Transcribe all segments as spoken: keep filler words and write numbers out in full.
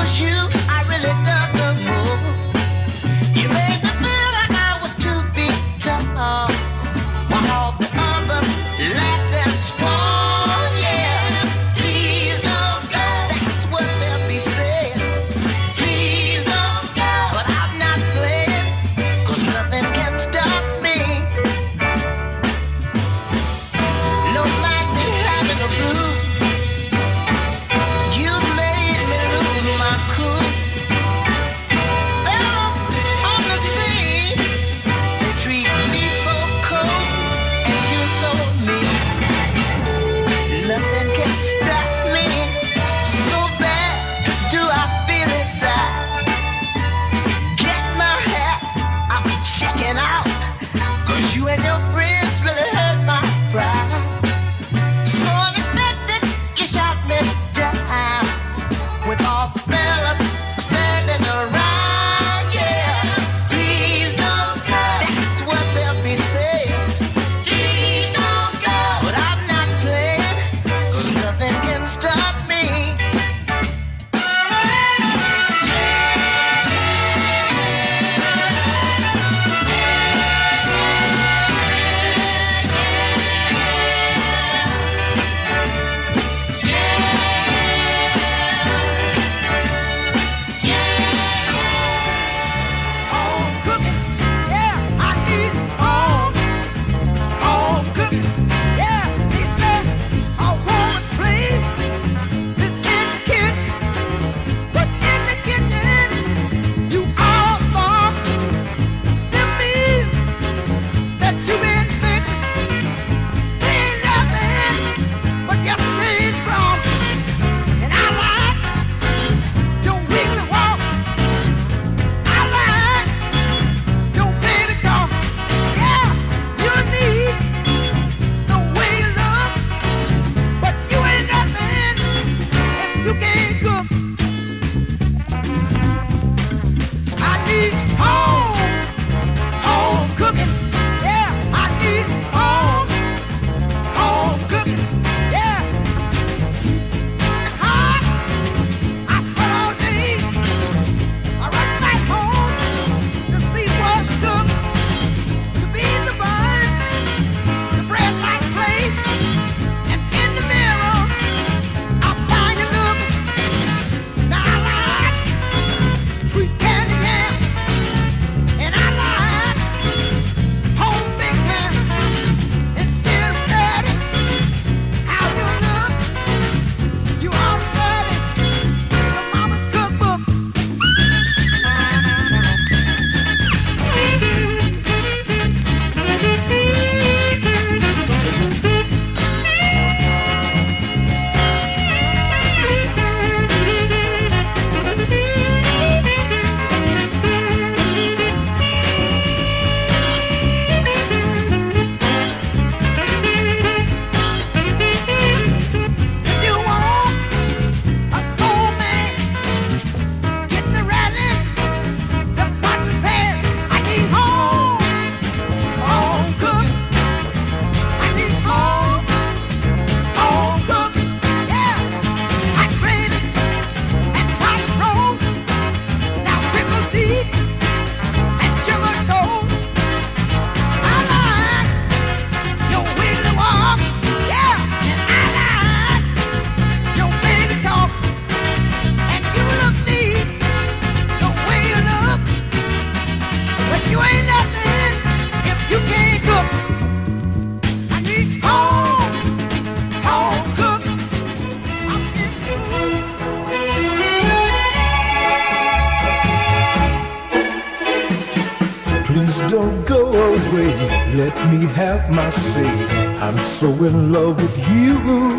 don't go away, let me have my say. I'm so in love with you,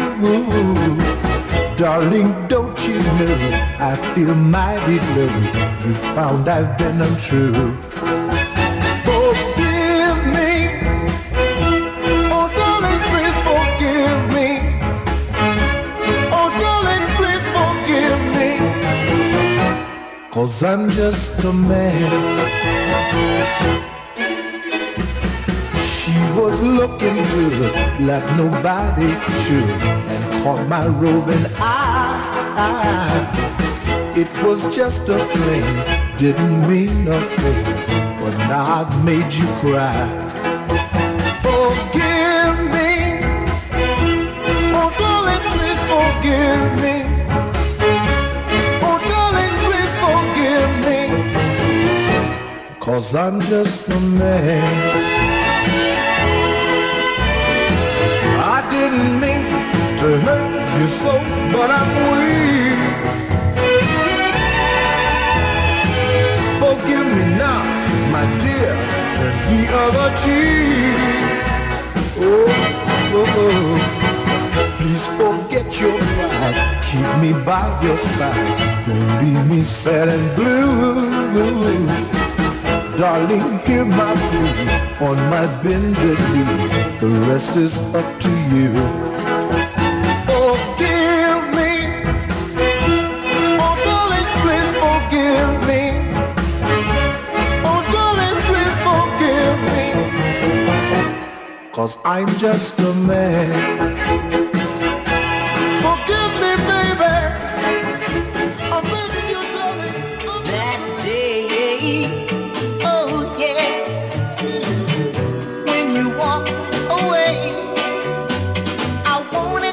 darling, don't you know I feel mighty low. You found I've been untrue. Forgive me, oh darling, please forgive me. Oh darling, please forgive me, 'cause I'm just a man. She was looking good like nobody should, and caught my roving eye. it was just a fling, didn't mean nothing, but now I've made you cry. Forgive me, oh darling, please forgive me. Oh darling, please forgive me, 'cause I'm just a man. I didn't mean to hurt you so, but I'm weak. Forgive me now, my dear, turn the other cheek. Oh, oh, oh. Please forget your pride, keep me by your side, don't leave me sad and blue. Darling, hear my plea on my bended knee, the rest is up to you. Forgive me, oh darling, please forgive me. Oh darling, please forgive me, 'cause I'm just a man. Forgive me, baby, I'm begging you, darling. That day, oh yeah, when you walk away, I wanted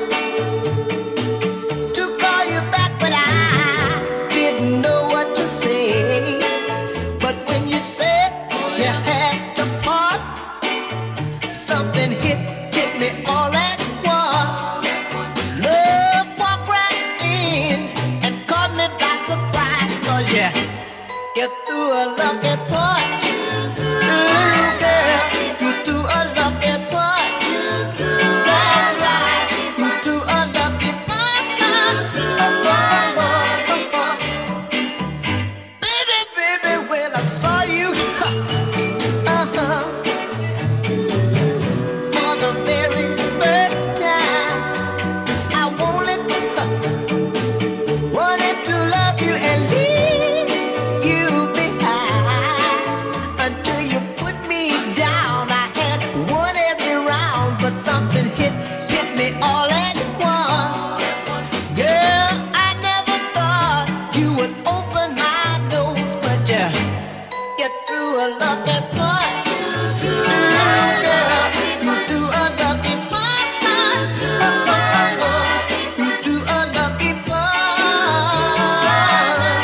to call you back, but I didn't know what to say. But when you said you had to part, something hit, hit me all at once. Love walked right in and caught me by surprise, 'cause you, you threw a lucky punch. Little girl, you threw a lucky punch. That's right, you threw a lucky punch. Oh, oh, oh, oh, oh. Baby, baby, when I saw you, uh-huh, for the very first time, I wanted, wanted to love you and leave you behind until you put me down. I had won every round, but something hit, hit me all at once. Girl, I never thought you would open my doors, but you, you threw a lucky punch. Little girl, you threw a lucky punch. Oh, oh, oh, you threw a lucky punch.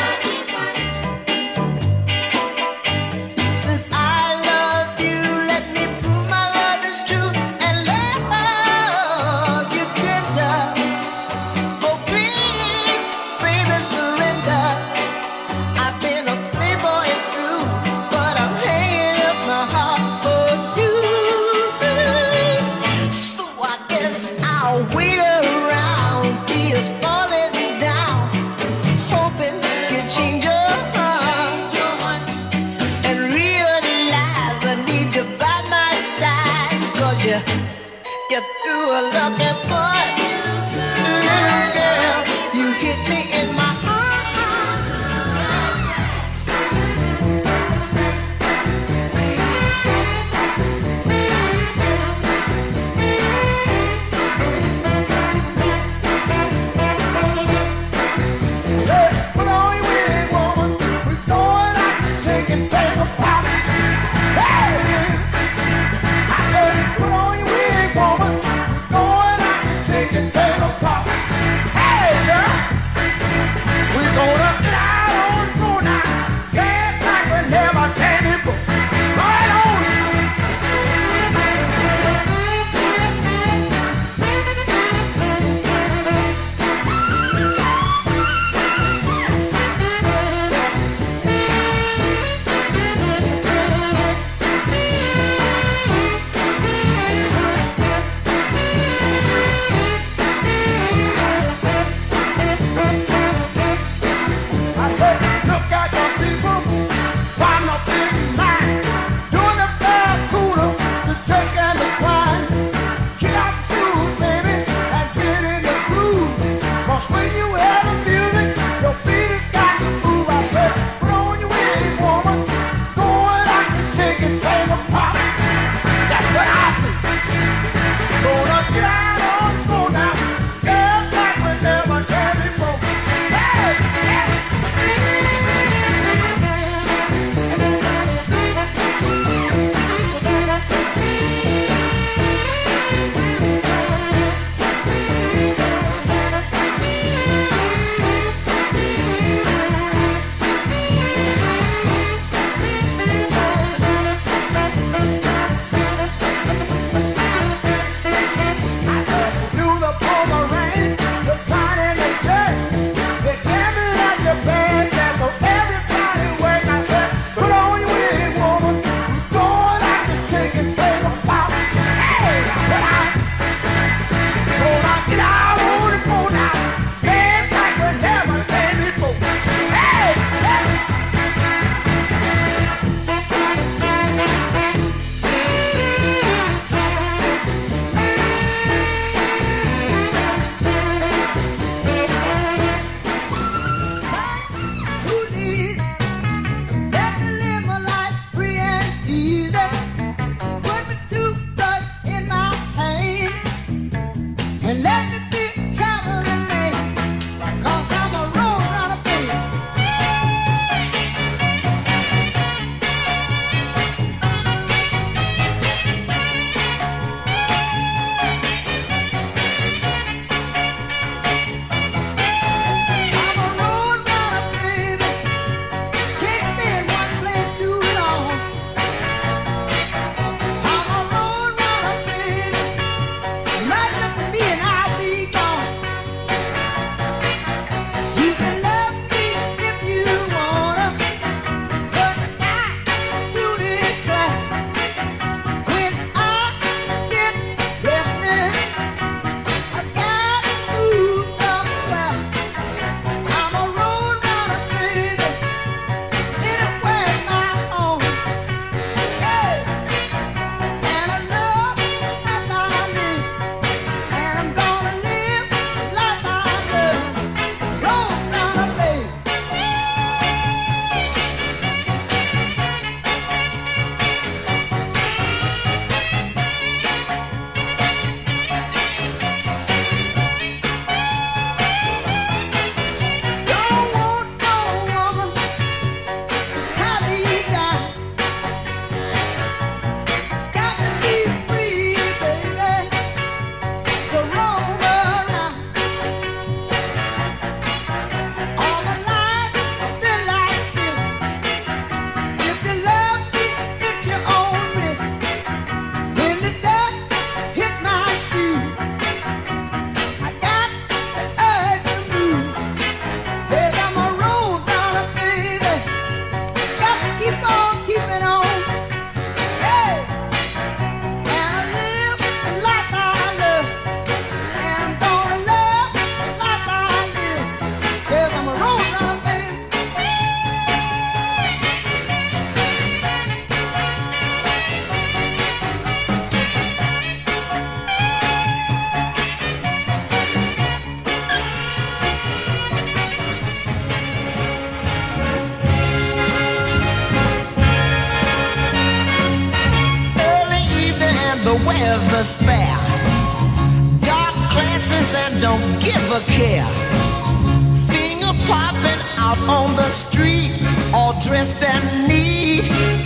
the weather's fair. Dark glasses and don't give a care. Finger popping out on the street, all dressed and neat.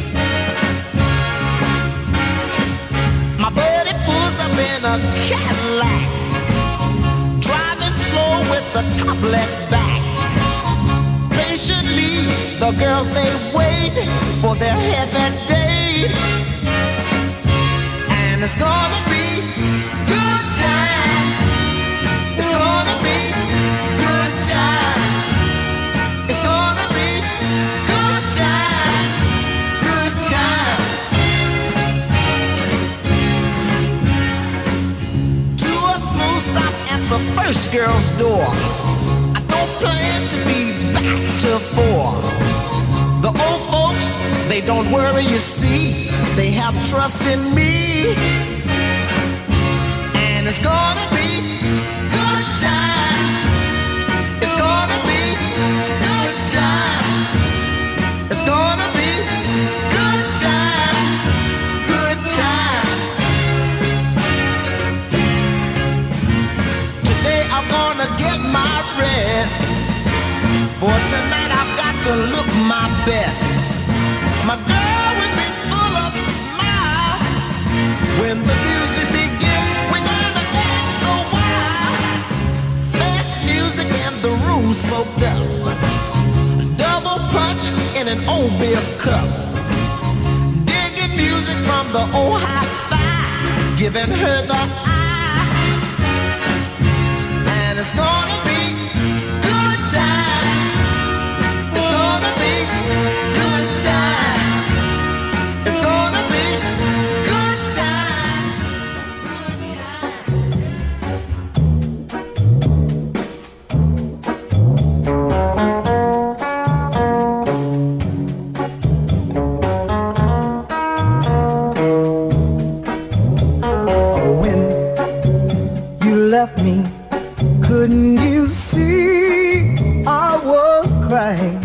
My buddy pulls up in a Cadillac, driving slow with the top let back. Patiently, the girls they wait for their heavy date. And it's gonna be good times. It's gonna be good times. It's gonna be good times. Good times. To a smooth stop at the first girl's door. I don't plan to be back till four. The old folks, they don't worry, you see. They have trust in me. And it's gonna be good times. It's gonna be good times. It's gonna be good times. Good times. Today I'm gonna get my rest. For tonight I've got to look my best. My girl will be full of smile. When the music begins, we're gonna dance so wild. Fast music and the room smoked up. Double punch in an old beer cup. Digging music from the old hi-fi, giving her the eye. And it's gonna be good time. It's gonna be good times. It's gonna be good times. Oh, when you left me, couldn't you see I was crying?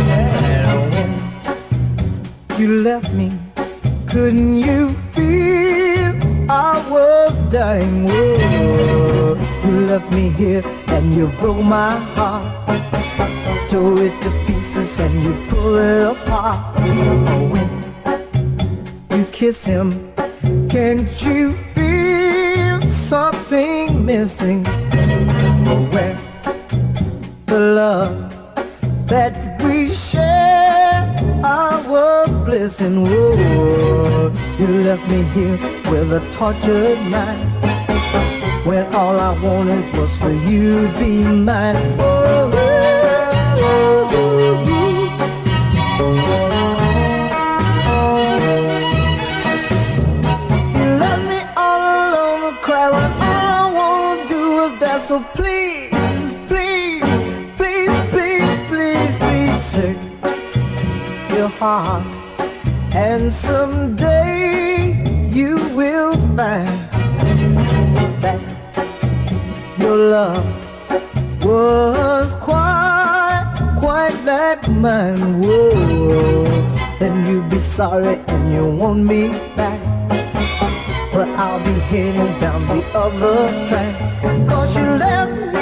You left me, couldn't you feel I was dying? Whoa, you left me here and you broke my heart, tore it to pieces and you pulled it apart. Oh, when you kiss him, can't you feel something missing? Oh, where the love that we shared, our bliss, and whoa, you left me here with a tortured mind, when all I wanted was for you to be mine. Oh, oh, oh, oh, you left me all alone to cry when all I wanna do is dance. So please, please, please, please, please, please search your heart, and someday you will find that your love was quite, quite like mine. Whoa, then you'll be sorry and you want me back, but I'll be heading down the other track, 'cause you left me